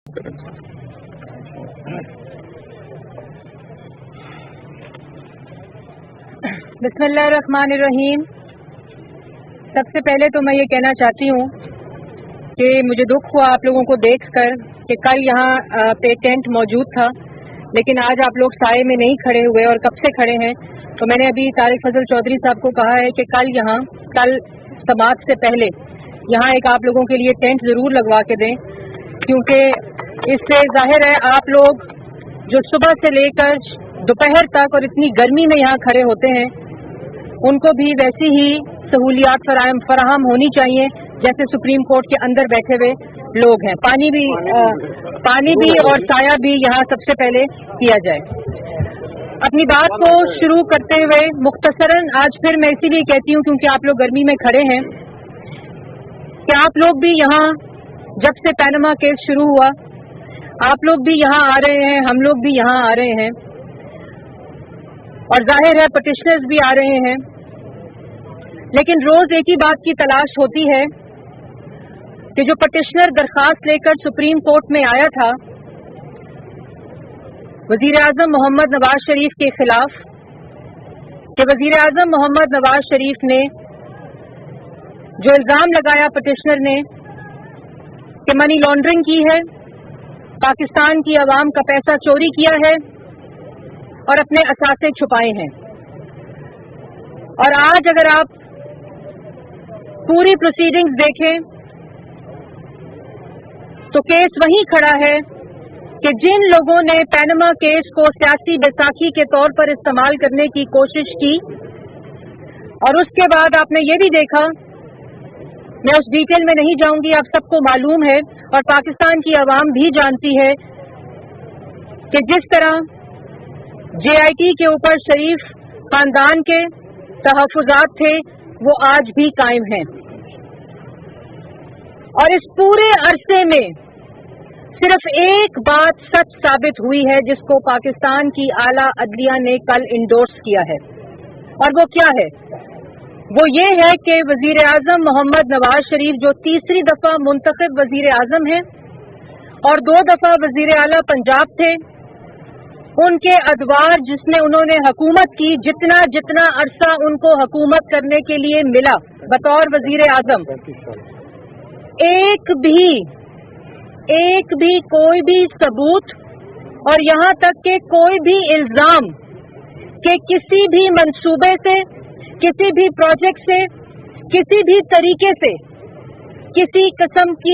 बिस्मिल्लाहिर्रहमानिर्रहीम। सबसे पहले तो मैं ये कहना चाहती हूँ कि मुझे दुख हुआ आप लोगों को देखकर कि कल यहाँ पे टेंट मौजूद था, लेकिन आज आप लोग साए में नहीं खड़े हुए और कब से खड़े हैं। तो मैंने अभी तारिक फजल चौधरी साहब को कहा है कि कल समात से पहले यहाँ एक आप लोगों के लिए टेंट ज़रूर लगवा के दें, क्योंकि इससे जाहिर है आप लोग जो सुबह से लेकर दोपहर तक और इतनी गर्मी में यहाँ खड़े होते हैं, उनको भी वैसी ही सहूलियात फराहम होनी चाहिए जैसे सुप्रीम कोर्ट के अंदर बैठे हुए लोग हैं। पानी भी और साया भी यहाँ सबसे पहले किया जाए। अपनी बात को शुरू करते हुए मुख्तसरन आज फिर मैं इसीलिए कहती हूँ क्योंकि आप लोग गर्मी में खड़े हैं कि आप लोग भी यहाँ जब से पैनामा केस शुरू हुआ आप लोग भी यहाँ आ रहे हैं, हम लोग भी यहाँ आ रहे हैं और जाहिर है पटिशनर्स भी आ रहे हैं, लेकिन रोज एक ही बात की तलाश होती है कि जो पटिशनर दरखास्त लेकर सुप्रीम कोर्ट में आया था वजीर आजम मोहम्मद नवाज शरीफ के खिलाफ, कि वजीर आजम मोहम्मद नवाज शरीफ ने जो इल्जाम लगाया पटिशनर ने कि मनी लॉन्ड्रिंग की है, पाकिस्तान की आवाम का पैसा चोरी किया है और अपने असासे छुपाए हैं। और आज अगर आप पूरी प्रोसीडिंग्स देखें तो केस वहीं खड़ा है कि जिन लोगों ने पैनामा केस को सियासी बैसाखी के तौर पर इस्तेमाल करने की कोशिश की और उसके बाद आपने ये भी देखा, मैं उस डिटेल में नहीं जाऊंगी, आप सबको मालूम है और पाकिस्तान की आवाम भी जानती है कि जिस तरह JIT के ऊपर शरीफ खानदान के तहफ़्फ़ुज़ात थे वो आज भी कायम हैं। और इस पूरे अरसे में सिर्फ एक बात सच साबित हुई है जिसको पाकिस्तान की आला अदलिया ने कल इंडोर्स किया है, और वो क्या है? वो ये है कि वजीर आजम मोहम्मद नवाज शरीफ जो तीसरी दफा मुंतखब वजीर आजम हैं और 2 दफा वजीर आला पंजाब थे, उनके अदवार जिसमें उन्होंने हुकूमत की, जितना जितना अरसा उनको हुकूमत करने के लिए मिला बतौर वजीर आजम, एक भी कोई भी सबूत और यहाँ तक कि कोई भी इल्जाम कि किसी भी मंसूबे से, किसी भी प्रोजेक्ट से, किसी भी तरीके से किसी किस्म की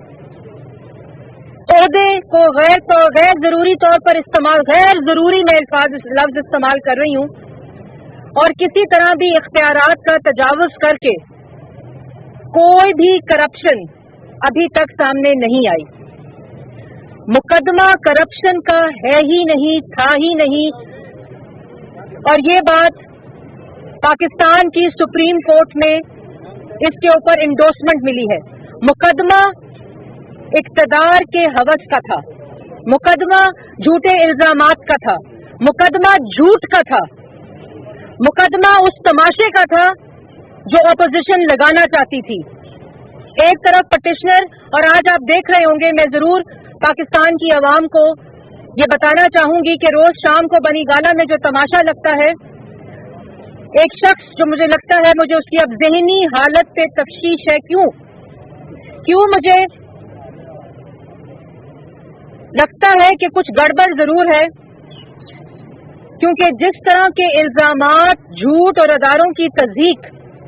ओहदे को गैर जरूरी तौर पर इस्तेमाल, गैर जरूरी मैं लफ्ज इस्तेमाल कर रही हूँ, और किसी तरह भी इख्तियारात का तजावुज करके कोई भी करप्शन अभी तक सामने नहीं आई। मुकदमा करप्शन का है ही नहीं, था ही नहीं, और ये बात पाकिस्तान की सुप्रीम कोर्ट में इसके ऊपर इंडोर्समेंट मिली है। मुकदमा इक्तदार के हवस का था, मुकदमा झूठे इल्जामात का था, मुकदमा झूठ का था, मुकदमा उस तमाशे का था जो अपोजिशन लगाना चाहती थी। एक तरफ पटिशनर, और आज आप देख रहे होंगे, मैं जरूर पाकिस्तान की आवाम को ये बताना चाहूंगी कि रोज शाम को बनी गाला में जो तमाशा लगता है, एक शख्स जो मुझे लगता है, मुझे उसकी अब ज़हनी हालत पे तफ्शीश है। क्यों मुझे लगता है कि कुछ गड़बड़ जरूर है, क्योंकि जिस तरह के इल्जामात, झूठ और अदारों की तस्दीक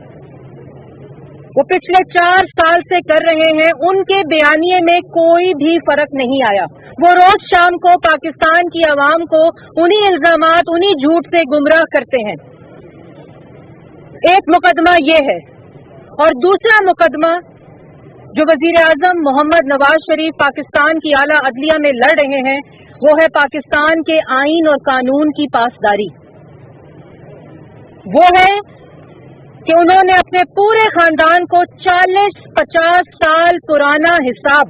वो पिछले 4 साल से कर रहे हैं, उनके बयानिए में कोई भी फर्क नहीं आया। वो रोज शाम को पाकिस्तान की आवाम को उन्हीं इल्जामात, उन्हीं झूठ से गुमराह करते हैं। एक मुकदमा ये है, और दूसरा मुकदमा जो वजीर आजम मोहम्मद नवाज शरीफ पाकिस्तान की आला अदलिया में लड़ रहे हैं वो है पाकिस्तान के आईन और कानून की पासदारी। वो है कि उन्होंने अपने पूरे खानदान को 40-50 साल पुराना हिसाब,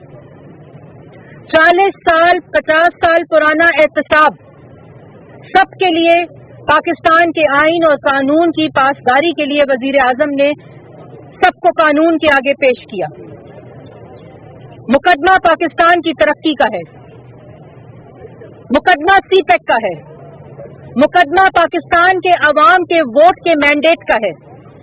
40 साल 50 साल पुराना एहतसाब सबके लिए पाकिस्तान के आईन और कानून की पासदारी के लिए वजीर आजम ने सबको कानून के आगे पेश किया। मुकदमा पाकिस्तान की तरक्की का है, मुकदमा सीपेक का है, मुकदमा पाकिस्तान के अवाम के वोट के मैंडेट का है,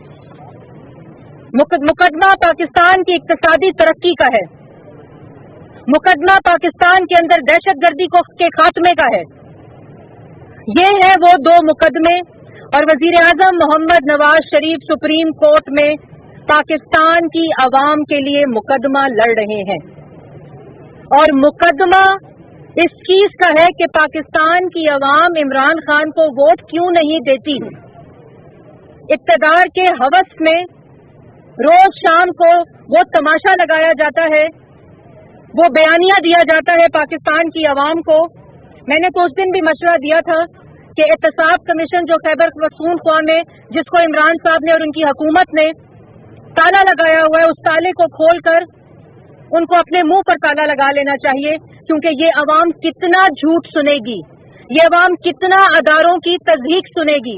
मुकदमा पाकिस्तान की इक्तिसादी तरक्की का है, मुकदमा पाकिस्तान के अंदर दहशतगर्दी के खात्मे का है। ये है वो दो मुकदमे, और वजीर आजम मोहम्मद नवाज शरीफ सुप्रीम कोर्ट में पाकिस्तान की आवाम के लिए मुकदमा लड़ रहे हैं। और मुकदमा इस चीज का है कि पाकिस्तान की आवाम इमरान खान को वोट क्यों नहीं देती। इक़्तिदार के हवस में रोज शाम को वो तमाशा लगाया जाता है, वो बयानिया दिया जाता है पाकिस्तान की आवाम को। मैंने तो उस दिन भी मशवरा दिया था कि एहतसाब कमीशन जो खैबर पख्तूनख्वा में, जिसको इमरान साहब ने और उनकी हुकूमत ने ताला लगाया हुआ है, उस ताले को खोलकर उनको अपने मुंह पर ताला लगा लेना चाहिए, क्योंकि ये अवाम कितना झूठ सुनेगी, ये अवाम कितना अदारों की तज़हीक सुनेगी।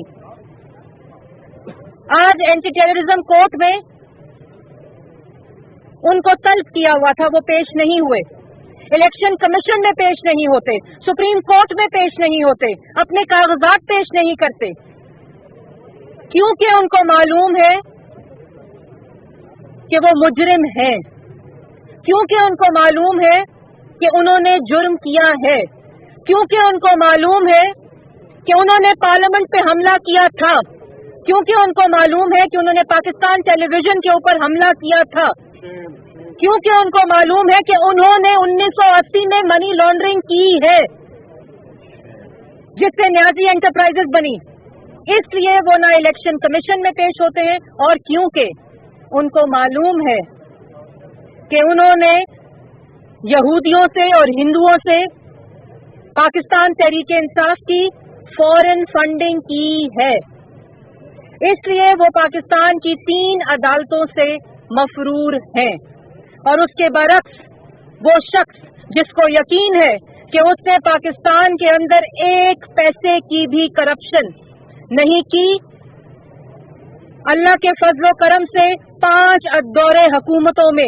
आज एंटी टेररिज्म कोर्ट में उनको तलब किया हुआ था, वो पेश नहीं हुए, इलेक्शन कमीशन में पेश नहीं होते, सुप्रीम कोर्ट में पेश नहीं होते, अपने कागजात पेश नहीं करते, क्योंकि उनको मालूम है कि वो मुजरिम हैं, क्योंकि उनको मालूम है कि उन्होंने जुर्म किया है, क्योंकि उनको मालूम है कि उन्होंने पार्लियामेंट पे हमला किया था, क्योंकि उनको मालूम है कि उन्होंने पाकिस्तान टेलीविजन के ऊपर हमला किया था, क्योंकि उनको मालूम है कि उन्होंने 1980 में मनी लॉन्ड्रिंग की है जिससे न्याजी एंटरप्राइजेस बनी। इसलिए वो ना इलेक्शन कमीशन में पेश होते हैं, और क्योंकि उनको मालूम है कि उन्होंने यहूदियों से और हिंदुओं से पाकिस्तान तहरीक इंसाफ की फॉरेन फंडिंग की है। इसलिए वो पाकिस्तान की 3 अदालतों से मफरूर हैं। और उसके बरक्स वो शख्स जिसको यकीन है कि उसने पाकिस्तान के अंदर 1 पैसे की भी करप्शन नहीं की, अल्लाह के फजलो करम से 5 दौरे हुकूमतों में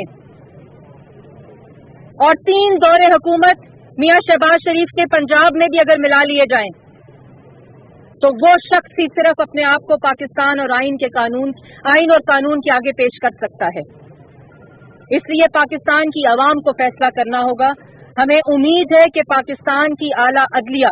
और 3 दौरे हुकूमत मियां शहबाज शरीफ के पंजाब में भी अगर मिला लिए जाएं, तो वो शख्स ही सिर्फ अपने आप को पाकिस्तान और आइन और कानून के आगे पेश कर सकता है। इसलिए पाकिस्तान की आवाम को फैसला करना होगा। हमें उम्मीद है कि पाकिस्तान की आला अदलिया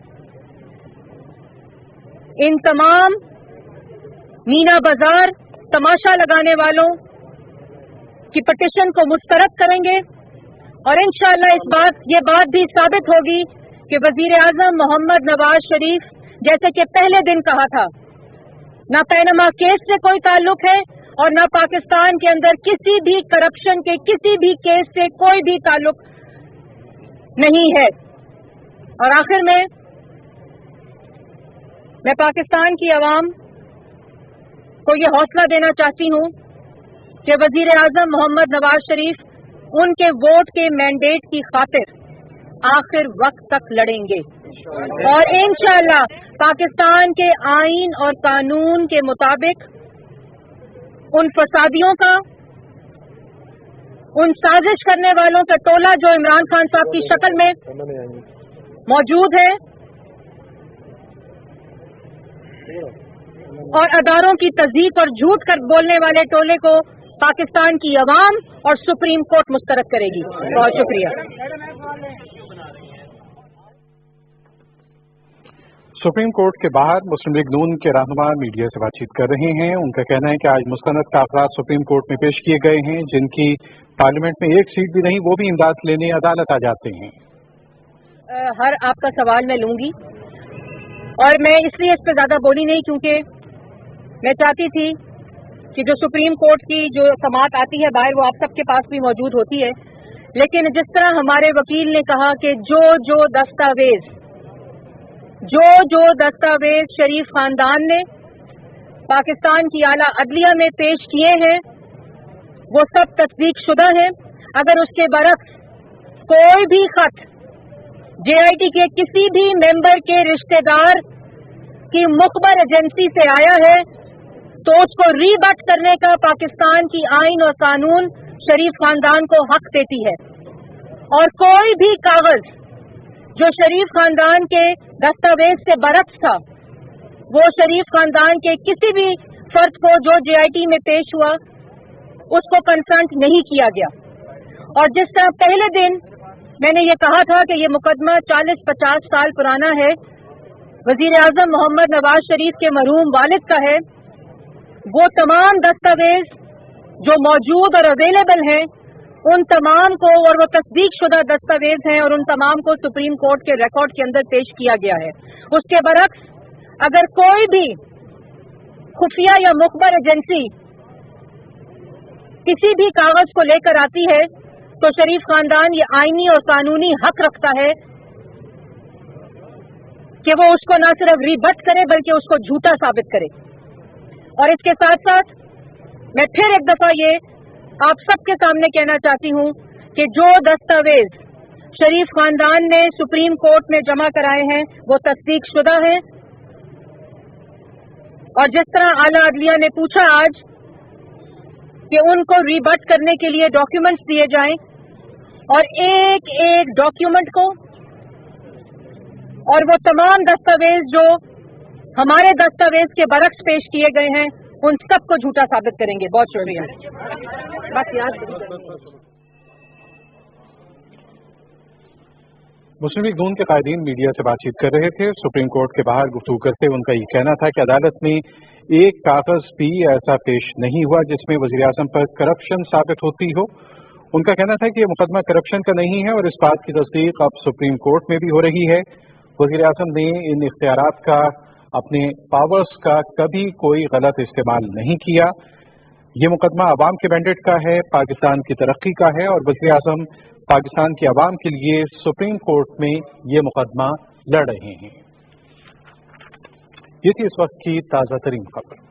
इन तमाम मीना बाजार तमाशा लगाने वालों की पिटीशन को मुस्तरद करेंगे, और इंशाअल्लाह ये बात भी साबित होगी कि वजीर आजम मोहम्मद नवाज शरीफ, जैसे कि पहले दिन कहा था, ना पैनामा केस से कोई ताल्लुक है और ना पाकिस्तान के अंदर किसी भी करप्शन के किसी भी केस से कोई भी ताल्लुक नहीं है। और आखिर में मैं पाकिस्तान की आवाम को ये हौसला देना चाहती हूँ कि वजीर आजम मोहम्मद नवाज शरीफ उनके वोट के मैंडेट की खातिर आखिर वक्त तक लड़ेंगे, और इंशाअल्लाह पाकिस्तान के आइन और कानून के मुताबिक उन फसादियों का, उन साजिश करने वालों का टोला जो इमरान खान साहब की शक्ल में मौजूद है, और अदारों की तज़हीक और झूठ कर बोलने वाले टोले को पाकिस्तान की अवाम और सुप्रीम कोर्ट मुस्तरद करेगी। बहुत शुक्रिया। सुप्रीम कोर्ट के बाहर मुस्लिम लीग नून के रहनुमा मीडिया से बातचीत कर रहे हैं। उनका कहना है कि आज मुस्तनद कागजात सुप्रीम कोर्ट में पेश किए गए हैं, जिनकी पार्लियामेंट में 1 सीट भी नहीं, वो भी इमदाद लेने अदालत आ जाते हैं। हर आपका सवाल मैं लूंगी, और मैं इसलिए इस पर ज्यादा बोली नहीं क्योंकि मैं चाहती थी कि जो सुप्रीम कोर्ट की जो समाअत आती है बाहर, वो आप सबके पास भी मौजूद होती है। लेकिन जिस तरह हमारे वकील ने कहा कि जो दस्तावेज शरीफ खानदान ने पाकिस्तान की आला अदलिया में पेश किए हैं, वो सब तस्दीक शुदा है। अगर उसके बरक्स कोई भी खत JIT के किसी भी मेंबर के रिश्तेदार की मुखबर एजेंसी से आया है, तो उसको रीबट करने का पाकिस्तान की आइन और कानून शरीफ खानदान को हक देती है। और कोई भी कागज जो शरीफ खानदान के दस्तावेज से बरक्स था वो शरीफ खानदान के किसी भी फर्द को जो JIT में पेश हुआ उसको कंसल्ट नहीं किया गया। और जिस तरह पहले दिन मैंने ये कहा था कि ये मुकदमा 40-50 साल पुराना है, वजीर आजम मोहम्मद नवाज शरीफ के मरहूम वालिद का है, वो तमाम दस्तावेज जो मौजूद और अवेलेबल हैं उन तमाम को, और वो तस्दीक शुदा दस्तावेज हैं और उन तमाम को सुप्रीम कोर्ट के रिकॉर्ड के अंदर पेश किया गया है। उसके बरक्स अगर कोई भी खुफिया या मुखबर एजेंसी किसी भी कागज को लेकर आती है तो शरीफ खानदान ये आईनी और कानूनी हक रखता है कि वो उसको न सिर्फ रीबट करे बल्कि उसको झूठा साबित करे। और इसके साथ साथ मैं फिर एक दफा ये आप सबके सामने कहना चाहती हूं कि जो दस्तावेज शरीफ खानदान ने सुप्रीम कोर्ट में जमा कराए हैं वो तस्दीक शुदा हैं। और जिस तरह आला अदलिया ने पूछा आज कि उनको रीबट करने के लिए डॉक्यूमेंट्स दिए जाएं और एक एक डॉक्यूमेंट को और वो तमाम दस्तावेज जो हमारे दस्तावेज के बरक्स पेश किए गए हैं उन सबको झूठा साबित करेंगे। बहुत शुक्रिया। बस याद मुस्लिम लीग नून के कायदीन मीडिया से बातचीत कर रहे थे। सुप्रीम कोर्ट के बाहर गुफ्तगू करते उनका ये कहना था कि अदालत में एक कागज भी ऐसा पेश नहीं हुआ जिसमें वजीर आजम पर करप्शन साबित होती हो। उनका कहना था कि ये मुकदमा करप्शन का नहीं है और इस बात की तस्दीक अब सुप्रीम कोर्ट में भी हो रही है। वजीर आजम ने इन इख्तियारात का, अपने पावर्स का कभी कोई गलत इस्तेमाल नहीं किया। ये मुकदमा अवाम के मैंडेट का है, पाकिस्तान की तरक्की का है और वज़ीर आज़म पाकिस्तान की अवाम के लिए सुप्रीम कोर्ट में ये मुकदमा लड़ रहे हैं। ये थी इस वक्त की ताज़ा तरीन खबर।